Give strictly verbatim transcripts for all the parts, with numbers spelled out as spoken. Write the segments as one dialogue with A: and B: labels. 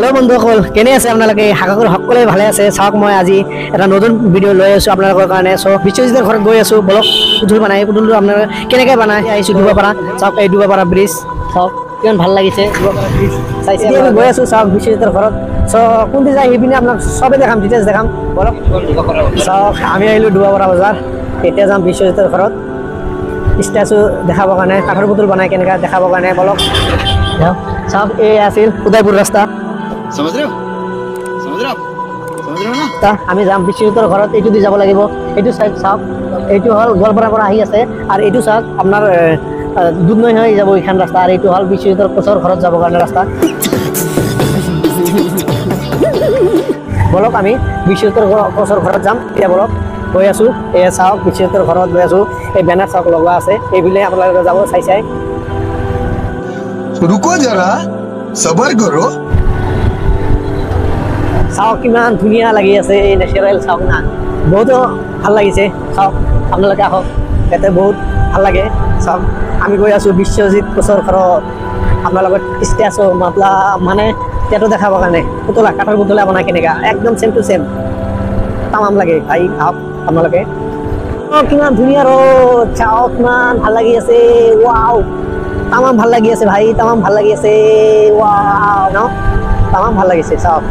A: hello बंधुসকল কেনে আছে আপোনালোকে আশা কৰো সকলোৱে ভালে আছে চাওক মই আজি এটা নতুন ভিডিও লৈ আছো আপোনালোকৰ কাৰণে সো বিশ্বজিতৰ ঘৰত গৈ আছো বলক পুতুল বনাই পুতুলটো আপোনালোকে কেনেকৈ বনাই আইছো দুবা পাৰা চাওক এই দুবা পাৰা ব্ৰিজ চাওক কিমান ভাল লাগিছে দুবা পাৰা ব্ৰিজ চাইছে আমি গৈ আছো চাওক বিশ্বজিতৰ ঘৰত সো কোনটি যাই হিপিনে আপোনাক সবে দেখাম ডিটেইলছ দেখাম বলক চাওক আমি আহিলো দুবা পাৰা বজাৰ এতিয়া যাম বিশ্বজিতৰ ঘৰত স্ট্যাচু দেখাবৰ কাৰণে কাঠৰ পুতুল বনাই কেনেকৈ দেখাবৰ কাৰণে বলক साहब ये आसिल उदयपुर रास्ता
B: समझ रहे हो समझ रहे हो समझ रहे हो ना
A: ता আমি যাম বিশ্বজিতৰ ঘৰত এইটো দি যাব লাগিব এইটো সাইড চাওক এইটো হল গোৱালপাৰা পৰা আহি আছে আৰু এইটো চাওক আপোনাৰ দুধনৈ হৈ যাব এইখান ৰাস্তা আৰু এইটো হল বিশ্বজিতৰ কোচৰ ঘৰত যাব কাৰণে ৰাস্তা বলক আমি বিশ্বজিতৰ কোচৰ ঘৰত যাম এতিয়া বলক গৈ আছো এই চাওক বিশ্বজিতৰ ঘৰত গৈ আছো এই বেনাৰ চাওক লগা আছে এইবিলে আপোনালোকে যাব চাই চাই
B: रुको जरा सबर करो
A: চাওক কিমান ধুনীয়া লাগি আছে এই নেচাৰেল চাওক না বহুত ভাল লাগিছে চাওক আপোনালোকে আহক ইয়াতে বহুত ভাল লাগে চাওক আমি গৈ আছো বিশ্বজিৎ কোচৰ ঘৰত আপোনাৰ লগত ষ্টেচো মাতলা মানে ইয়াতো দেখাবৰ কাৰণে পুতলা কাঠৰ পুতলা বনাই কেনেকা একদম চেম টু চেম তামাম লাগে ভাই আহক আপোনালোকে কিমান ধুনীয়া ৰ'দ চাওক কিমান ভাল লাগি আছে ৱাও তামাম ভাল লাগি আছে ভাই তামাম ভাল লাগি আছে ওয়াও ন তামাম ভাল লাগিছে চাওক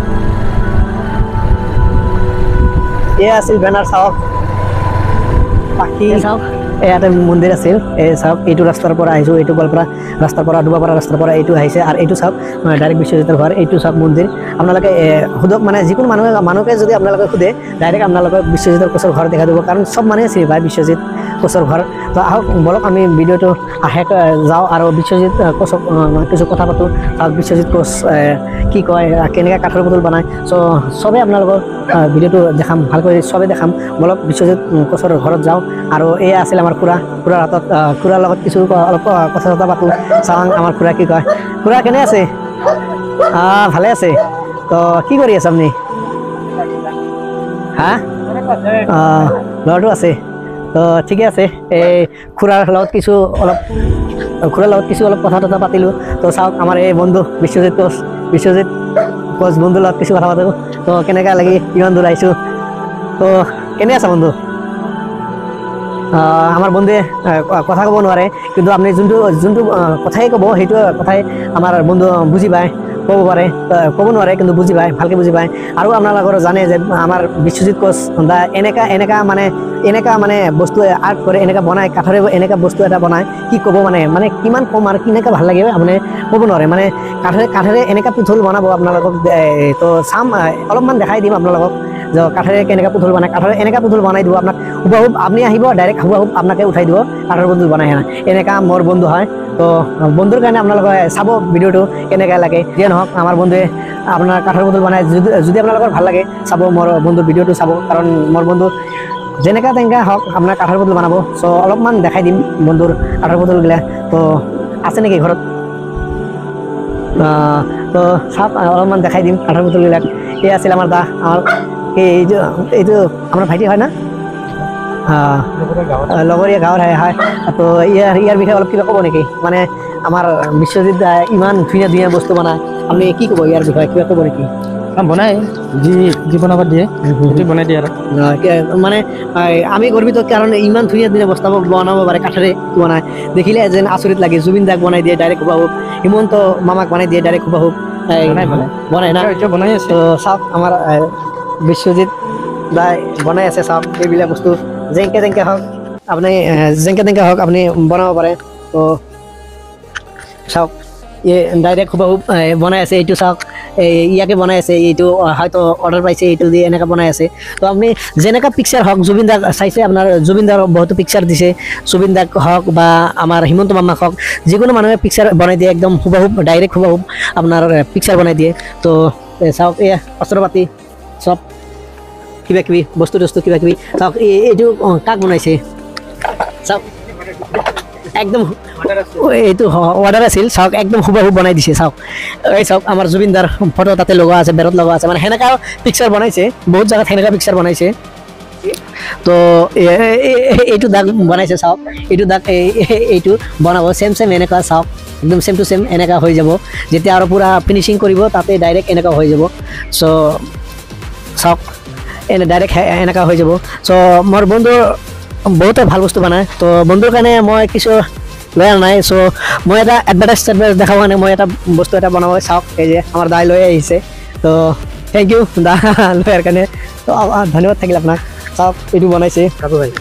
A: এই আছিল বেনাৰ চাওক বাকি চাওক ইয়াতে মন্দিৰ আছিল এই চাওক এইটো ৰাস্তাৰ পৰা আহিছো এইটো গোৱালপাৰা ৰাস্তাৰ পৰা দুবাপাৰা ৰাস্তাৰ পৰা এইটো আহিছে আৰু এইটো চাওক ডাইৰেক্ট বিশ্বজিতৰ ঘৰ এইটো চাওক মন্দিৰ আপোনালোকে সুধক মানে যিকোনো মানুহে মানুহকে যদি আপোনালোকে সোধে ডাইৰেক্ট আপোনালোকে বিশ্বজিতৰ কোচৰ ঘৰ দেখা দিব কাৰণ সব মানুহে চিনি পায় বিশ্বজিৎ কোচৰ ঘৰ তো আহক বলক আমি ভিডিঅ'টো আহে যাওঁ আৰু বিশ্বজিৎ কোচক কিছু কথা পাতোঁ চাওক বিশ্বজিৎ কোচ কি কয় কেনেকৈ কাঠৰ পুতুল বনায় চ' চবেই আপোনালোকৰ ভিডিঅ'টো দেখাম ভালকৈ চবেই দেখাম বলক বিশ্বজিৎ কোচৰ ঘৰত যাওঁ আৰু এই আছিল আমাৰ খুৰা খুৰাৰ হাতত খুৰাৰ লগত কিছু অলপ কথা চথা পাতোঁ চাওঁ আমাৰ খুৰা কি কয় খুৰা কেনে আছে ভালে আছে তো কি কৰি আছে আপুনি হা ল'ৰাটো আছে তো ঠিকে আছে এই খুৰাৰ লগত কিছু অলপ খুৰাৰ লগত কিছু অলপ কথা টথা পাতিলোঁ তো চাওক আমাৰ এই বন্ধু বিশ্বজিৎ কোচ বিশ্বজিৎ কোচ বন্ধুৰ লগত কিছু কথা পাতিলোঁ তো কেনেকৈ লাগি কিমান দূৰ আহিছোঁ তো কেনে আছে বন্ধু আমাৰ বন্ধুৱে কথা ক'ব নোৱাৰে কিন্তু আপুনি যোনটো যোনটো কথাই ক'ব সেইটো কথাই আমাৰ বন্ধু বুজি পায় ক'ব পাৰে ক'ব নোৱাৰে কিন্তু বুজি পায় ভালকৈ বুজি পায় আৰু আপোনালোকৰ জানে যে আমাৰ বিশ্বজিৎ কোচ দা এনেকা এনেকা মানে এনেকা মানে বস্তু আৰ্ট কৰে এনেকা বনায় কাঠৰে এনেকা বস্তু এটা বনায় কি ক'ব মানে মানে কিমান কম আৰু কেনেকৈ ভাল লাগে আপুনি ক'ব নোৱাৰে মানে কাঠেৰে কাঠেৰে এনেকা পুতুল বনাব আপোনালোকক তো চাম অলপমান দেখাই দিম আপোনালোকক যে কাঠেৰে কেনেকৈ পুতুল বনায় কাঠেৰে এনেকা পুতুল বনাই দিব আপোনাক হুবাহুব আপুনি আহিব ডাইৰেক্ট হুবাহুব আপোনাকে উঠাই দিব কাঠৰ পুতুল বনাই আনা এনেকা মোৰ বন্ধু হয় তো বন্ধুৰ কাৰণে আপোনালোকে চাব ভিডিঅ'টো কেনেকৈ লাগে যিয়ে নহওক আমাৰ বন্ধুৱে আপোনাৰ কাঠৰ পুতুল বনাই যদি যদি আপোনালোকৰ ভাল লাগে চাব মোৰ বন্ধুৰ ভিডিঅ'টো চাব কাৰণ মোৰ বন্ধু যেনেকা তেনেকা হওক আপোনাৰ কাঠৰ পুতুল বনাব চ' অলপমান দেখাই দিম বন্ধুৰ কাঠৰ পুতুলগিলা তো আছে নেকি ঘৰত তো চাওক অলপমান দেখাই দিম কাঠৰ পুতুলবিলাক এই আছিল আমাৰ দা আমাৰ এইটো এইটো আমাৰ ভাইটি হয় না লগৰীয়া গাঁৱৰ হয় হয় তো ইয়াৰ ইয়াৰ বিষয়ে অলপ কিবা ক'ব নেকি মানে আমাৰ বিশ্বজিৎ ইমান ধুনীয়া ধুনীয়া বস্তু বনায় আপুনি কি ক'ব ইয়াৰ বিষয়ে কিবা ক'ব নেকি
C: বনাই যি যি বনাব দিয়ে সেইটো বনাই দিয়ে আৰু
A: মানে আমি গৰ্বিত কাৰণ ইমান ধুনীয়া ধুনীয়া বস্তু বনাব পাৰে কাঠেৰে বনায় দেখিলে যেন আচৰিত লাগে জুবিন দাক বনাই দিয়ে ডাইৰেক্ট হুবাহুব হিমন্ত মামাক বনাই দিয়ে ডাইৰেক্ট হুবাহুব বনাই না
C: বনাই আছে
A: তো চাওক আমাৰ বিশ্বজিৎ দাই বনাই আছে চাওক এইবিলাক বস্তু যেনেকৈ যেনেকৈ হওক আপুনি যেনেকৈ তেনেকৈ হওক আপুনি বনাব পাৰে তো চাওক এই ডাইৰেক্ট হুবাহুব বনাই আছে এইটো চাওক এই ইয়াকে বনাই আছে এইটো হয়তো অৰ্ডাৰ পাইছে এইটো দি এনেকৈ বনাই আছে তো আপুনি যেনেকুৱা পিকচাৰ হওক জুবিন দাক চাইছে আপোনাৰ জুবিন দাৰ বহুতো পিকচাৰ দিছে জুবিন দাক হওক বা আমাৰ হিমন্ত মামাক হওক যিকোনো মানুহে পিকচাৰ বনাই দিয়ে একদম হুবাহুব ডাইৰেক্ট হুবাহুব আপোনাৰ পিকচাৰ বনাই দিয়ে তো চাওক এয়া অস্ত্ৰ পাতি চব কিবা কিবি বস্তু বস্তু কিবা কিবি চাওক এইটো কাক বনাইছে চাওক একদম এইটো অৰ্ডাৰ আছিল চাওক একদম হুবাহুব বনাই দিছে চাওক এই চাওক আমাৰ জুবিন দাৰ ফটো তাতে লগোৱা আছে বেৰত লগোৱা আছে মানে সেনেকা পিকচাৰ বনাইছে বহুত জেগাত সেনেকা পিকচাৰ বনাইছে তো এইটো দাগ বনাইছে চাওক এইটো দাগ এইটো বনাব চেম চেম এনেকুৱা চাওক একদম চেম টু চেম এনেকুৱা হৈ যাব যেতিয়া আৰু পূৰা ফিনিচিং কৰিব তাতে ডাইৰেক্ট এনেকুৱা হৈ যাব চ' চাওক এনে ডাইৰেক্ট এনেকুৱা হৈ যাব চ' মোৰ বন্ধু বহুতে ভাল বস্তু বনায় তো বন্ধুৰ কাৰণে মই কিছু লৈ অনা নাই চ' মই এটা এডভাৰটাইজ চেডভাৰটাইজ দেখাব কাৰণে মই এটা বস্তু এটা বনাব চাওক এই যে আমাৰ দাই লৈ আহিছে তো থেংক ইউ দা লোৱাৰ কাৰণে তো ধন্যবাদ থাকিল আপোনাক চাওক এইটো বনাইছে কাকু ভাই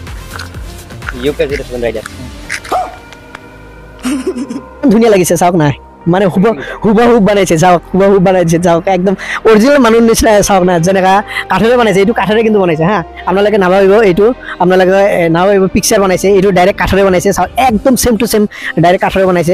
A: ধুনীয়া লাগিছে চাওক নাই মানে হুব হুবহুব বনাইছে চাওক হুবহুব বনাইছে চাওক একদম অৰিজিনেল মানুহ নিচিনা চাওক না যেনেকা কাঠেৰে বনাইছে এইটো কাঠেৰে কিন্তু বনাইছে হা আপোনালোকে নাভাবিব এইটো আপোনালোকে নাভাবিব পিকচাৰ বনাইছে এইটো ডাইৰেক্ট কাঠেৰে বনাইছে চাওক একদম চেম টু চেম ডাইৰেক্ট কাঠেৰে বনাইছে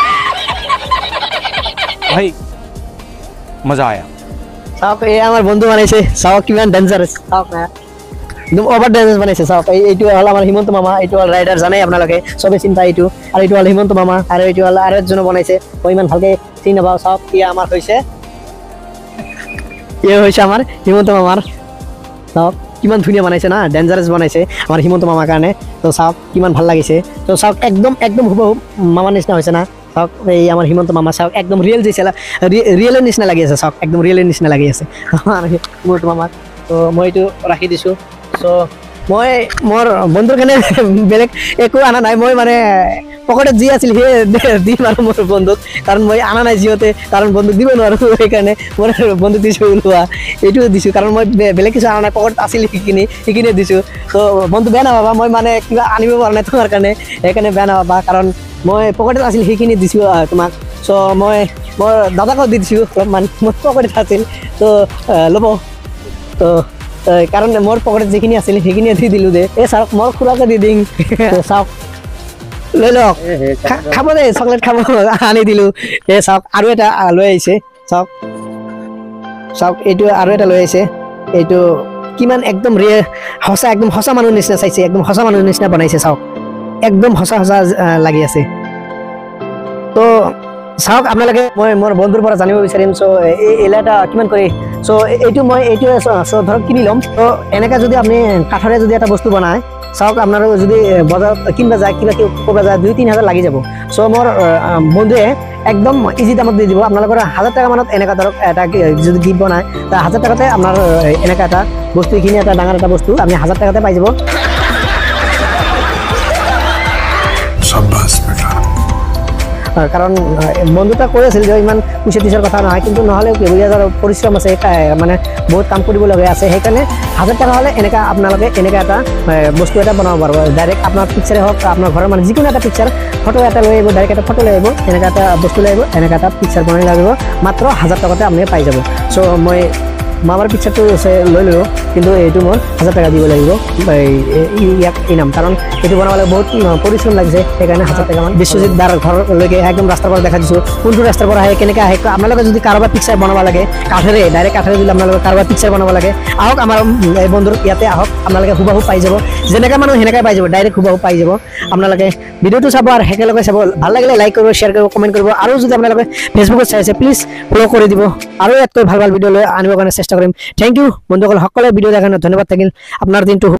D: भाई मजा आया
A: চাওক এই আমাৰ বন্ধু বনাইছে চাওক কিমান ডেঞ্জাৰাছ চাওক না একদম অভাৰ ডেঞ্জাৰাছ বনাইছে চাওক এইটো হ'ল আমাৰ হিমন্ত মামা এইটো হ'ল ৰাইডাৰ জানে আপোনালোকে চবে চিন্তা এইটো আৰু এইটো হ'ল হিমন্ত মামা আৰু এইটো হ'ল আৰু এজনে বনাইছে মই ইমান ভালকে চিনি নাপাওঁ চাওক ই আমাৰ হৈছে ই হৈছে আমাৰ হিমন্ত মামাৰ চাওক কিমান ধুনীয়া বনাইছে না ডেঞ্জাৰাছ বনাইছে আমাৰ হিমন্ত মামাৰ কাৰণে তো চাওক কিমান ভাল লাগিছে তো চাওক একদম একদম হুবহুব মামাৰ নিচিনা হৈছে না চাওক এই আমাৰ হিমন্ত মামা চাওক একদম ৰিয়েল দিছে ৰিয়েলৰ নিচিনা লাগি আছে চাওক একদম ৰিয়েলৰ নিচিনা লাগি আছে আমাৰ হিমন্ত মামাক তো মই এইটো ৰাখি দিছোঁ চ' মই মোৰ বন্ধুৰ কাৰণে বেলেগ একো অনা নাই মই মানে পকেটত যি আছিল সেই দিম আৰু মোৰ বন্ধুক কাৰণ মই অনা নাই যিহেতু কাৰণ বন্ধুক দিব নোৱাৰোঁ সেইকাৰণে মই বন্ধুক দিছোঁ ওলোৱা এইটো দিছোঁ কাৰণ মই বেলেগ কিছু অনা নাই পকেটত আছিল সেইখিনি সেইখিনিয়ে দিছোঁ তো বন্ধু বেয়া নাপাবা মই মানে কিবা আনিব পৰা নাই তোমাৰ কাৰণে সেইকাৰণে বেয়া নাপাবা কাৰণ মই পকেটত আছিল সেইখিনি দিছোঁ তোমাক চ' মই মোৰ দাদাকো দি দিছোঁ অলপমান মোৰ পকেটত আছিল তো ল'ব তো কাৰণ মোৰ পকেটত যিখিনি আছিল সেইখিনি দি দিলোঁ দে এই চাওক মই খুৰাকে দি দিম চাওক লৈ লওক খাব দে চকলেট খাব আনি দিলোঁ এই চাওক আৰু এটা লৈ আহিছে চাওক চাওক এইটো আৰু এটা লৈ আহিছে এইটো কিমান একদম ৰিয়েল সঁচা একদম সঁচা মানুহৰ নিচিনা চাইছে একদম সঁচা মানুহৰ নিচিনা বনাইছে চাওক একদম সঁচা সঁচা লাগি আছে তো চাওক আপোনালোকে মই মোৰ বন্ধুৰ পৰা জানিব বিচাৰিম চ' এই এলাটা কিমান কৰি চ' এইটো মই এইটো চ' ধৰক কিনি ল'ম তো এনেকৈ যদি আপুনি কাঠৰে যদি এটা বস্তু বনায় চাওক আপোনাৰ যদি বজাৰত কিনিব যায় কিবা কিবা কৰিব যায় দুই তিনি হাজাৰ লাগি যাব চ' মোৰ বন্ধুৱে একদম ইজি দামত দি দিব আপোনালোকৰ হাজাৰ টকা মানত এনেকুৱা ধৰক এটা যদি গিফ্ট বনায় তাৰ হাজাৰ টকাতে আপোনাৰ এনেকুৱা এটা বস্তু এইখিনি এটা ডাঙৰ এটা বস্তু আপুনি হাজাৰ টকাতে পাই যাব কাৰণ বন্ধুতা কৈ আছিল যে ইমান পইচা পিছৰ কথা নহয় কিন্তু নহ'লেও কেইবছৰ পৰিশ্ৰম আছে মানে বহুত কাম কৰিবলগীয়া আছে সেইকাৰণে হাজাৰ টকা হ'লে এনেকুৱা আপোনালোকে এনেকুৱা এটা বস্তু এটা বনাব পাৰিব ডাইৰেক্ট আপোনাৰ পিকচাৰে হওক আপোনাৰ ঘৰৰ মানে যিকোনো এটা পিকচাৰ ফটো এটা লৈ আহিব ডাইৰেক্ট এটা ফটো লৈ আহিব এনেকুৱা এটা বস্তু লৈ আহিব এনেকুৱা এটা পিকচাৰ বনাই লাগিব মাত্ৰ হাজাৰ টকাতে আপুনি পাই যাব চ' মই মামাৰ পিকচাৰটো লৈ ল'লোঁ কিন্তু এইটো মোৰ হাজাৰ টকা দিব লাগিব ইয়াক ইনাম কাৰণ এইটো বনাবলৈ বহুত পৰিশ্ৰম লাগিছে সেইকাৰণে হাজাৰ টকা মান বিশ্বজিৎ দাৰ ঘৰলৈকে একদম ৰাস্তাৰ পৰা দেখা দিছোঁ কোনটো ৰাস্তাৰ পৰা আহে কেনেকৈ আহে আপোনালোকে যদি কাৰোবাৰ পিকচাৰ বনাব লাগে কাঠেৰে ডাইৰেক্ট কাঠেৰে যদি আপোনালোকে কাৰোবাৰ পিকচাৰ বনাব লাগে আহক আমাৰ এই বন্ধুৰ ইয়াতে আহক আপোনালোকে হুবাহু পাই যাব যেনেকৈ মানুহ সেনেকৈ পাই যাব ডাইৰেক্ট হুবাহু পাই যাব আপোনালোকে ভিডিঅ'টো চাব আৰু একেলগে চাব ভাল লাগিলে লাইক কৰিব শ্বেয়াৰ কৰিব কমেণ্ট কৰিব আৰু যদি আপোনালোকে ফেচবুকত চাই আছে প্লিজ ফ'ল' কৰি দিব আৰু ইয়াতকৈ ভাল ভাল ভিডিঅ' লৈ আনিবৰ কাৰণে চেষ্টা কৰিম থেংক ইউ বন্ধুসকল সকলোৱে ভিডিঅ' দেখাৰ কাৰণে ধন্যবাদ থাকিল আপোনাৰ দিনটো